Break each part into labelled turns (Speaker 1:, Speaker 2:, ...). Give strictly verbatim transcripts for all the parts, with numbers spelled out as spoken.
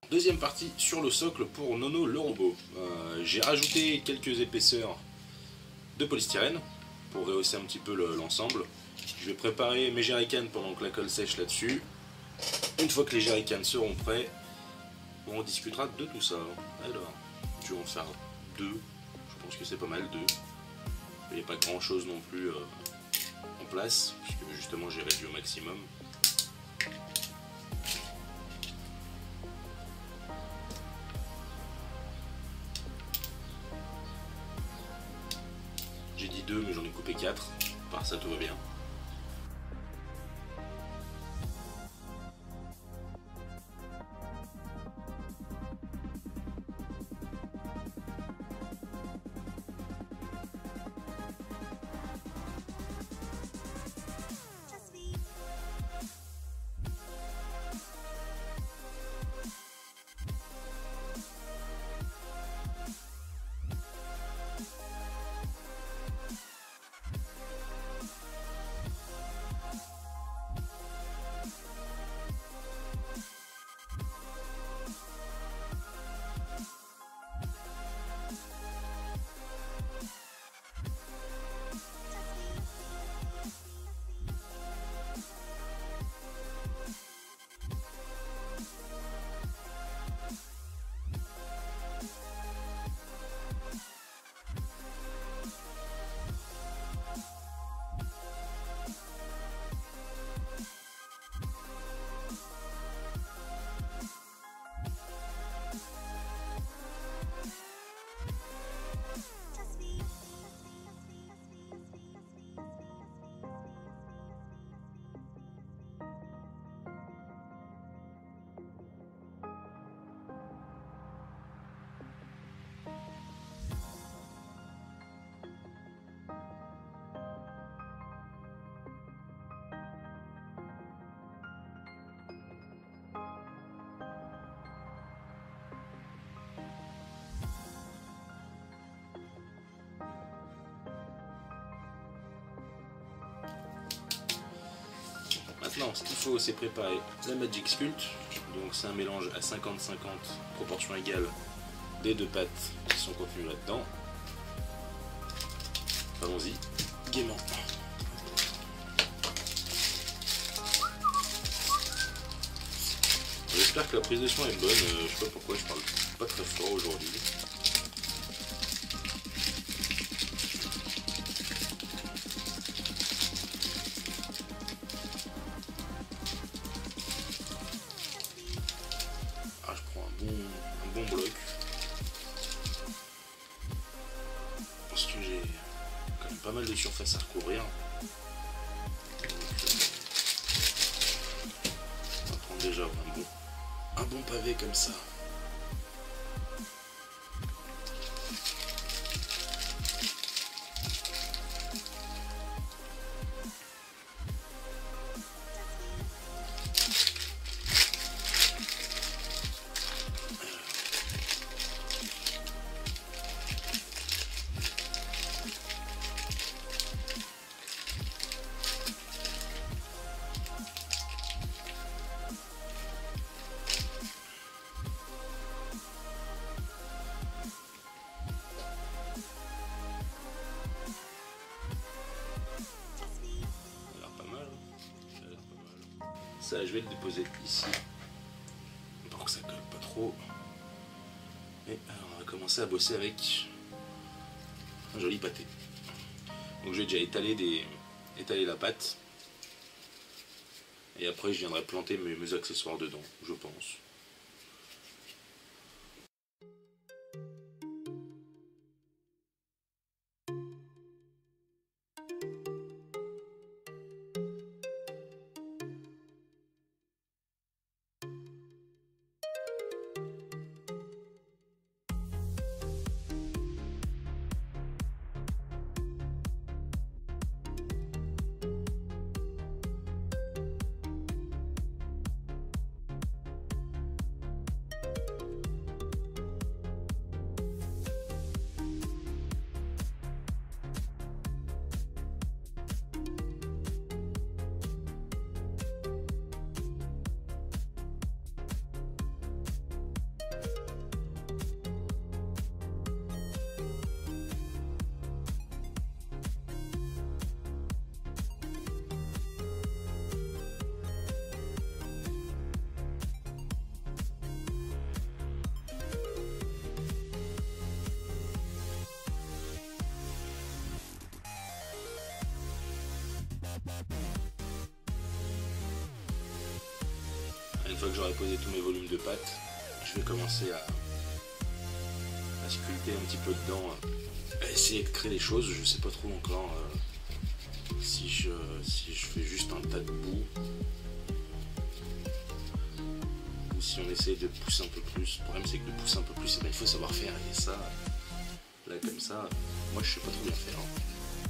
Speaker 1: deuxième partie sur le socle pour Nono le robot. Euh, J'ai rajouté quelques épaisseurs de polystyrène pour rehausser un petit peu l'ensemble. Je vais préparer mes jerrycans pendant que la colle sèche là-dessus. Une fois que les jerrycans seront prêts, on discutera de tout ça. Alors, je vais en faire deux. Je pense que c'est pas mal, deux. Il n'y a pas grand chose non plus euh, en place, puisque justement j'ai réduit au maximum. J'ai dit deux, mais j'en ai coupé quatre. Par ça, tout va bien. Maintenant, ce qu'il faut, c'est préparer la Magic Sculpt. Donc c'est un mélange à cinquante cinquante, proportion égale des deux pâtes qui sont contenues là-dedans. Allons-y, gaiement. J'espère que la prise de son est bonne. Euh, je sais pas pourquoi je parle pas très fort aujourd'hui. Pas mal de surface à recouvrir. Donc, euh, on va prendre déjà un bon, un bon pavé comme ça. Ça, je vais le déposer ici pour que ça colle pas trop. Et alors, on va commencer à bosser avec un joli pâté. Donc je vais déjà étaler, des, étaler la pâte. Et après je viendrai planter mes, mes accessoires dedans, je pense. Une fois que j'aurai posé tous mes volumes de pâte, je vais commencer à, à sculpter un petit peu dedans, à essayer de créer des choses. Je sais pas trop encore euh, si, je, si je fais juste un tas de boue ou si on essaye de pousser un peu plus. Le problème c'est que de pousser un peu plus, eh bien, il faut savoir faire, et ça, là comme ça, moi je sais pas trop bien faire. Hein.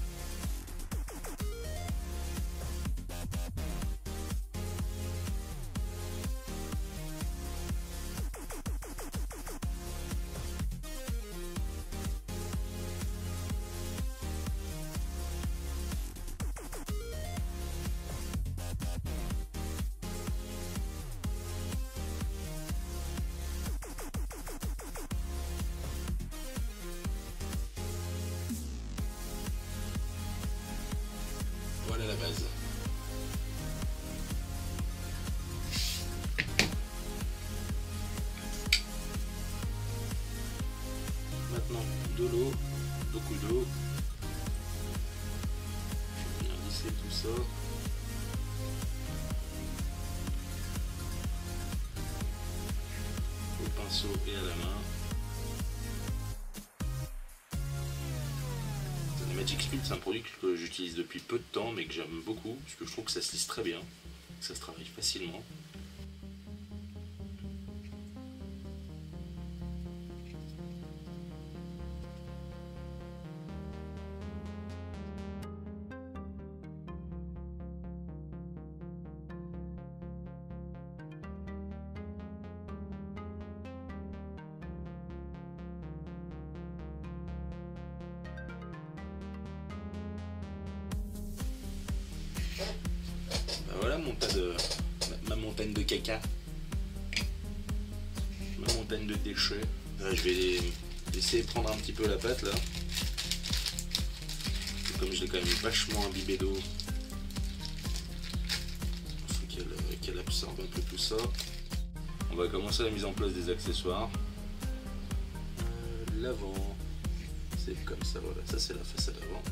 Speaker 1: Voilà la base. Maintenant, de l'eau, beaucoup d'eau. Je vais bien lisser tout ça. Au pinceau et à la main. Magic Sculpt, c'est un produit que j'utilise depuis peu de temps mais que j'aime beaucoup parce que je trouve que ça se lisse très bien, que ça se travaille facilement. Ben voilà mon tas de ma, ma montagne de caca, ma montagne de déchets. Là, je vais essayer de prendre un petit peu la pâte là. Et comme je l'ai quand même vachement imbibé d'eau, il faut qu'elle qu'elle absorbe un peu tout ça. On va commencer la mise en place des accessoires. Euh, L'avant, c'est comme ça, voilà, ça c'est la façade avant.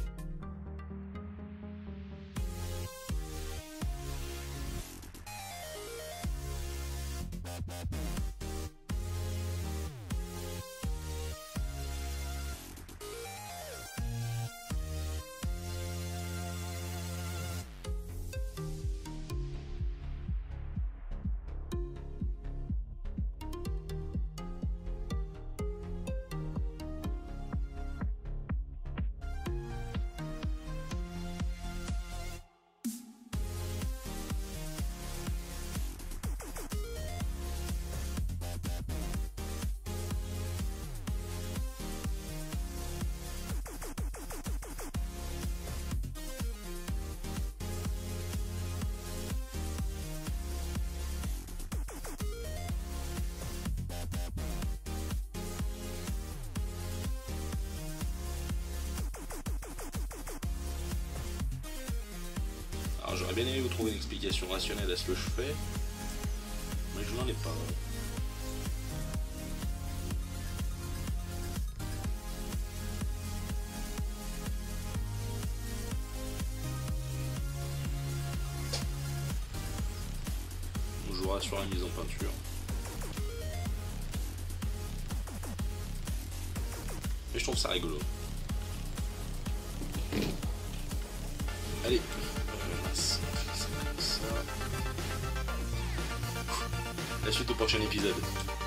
Speaker 1: Alors j'aurais bien aimé vous trouver une explication rationnelle à ce que je fais, mais je n'en ai pas. On jouera sur la mise en peinture. Mais je trouve ça rigolo. Allez, ça. La suite au prochain épisode.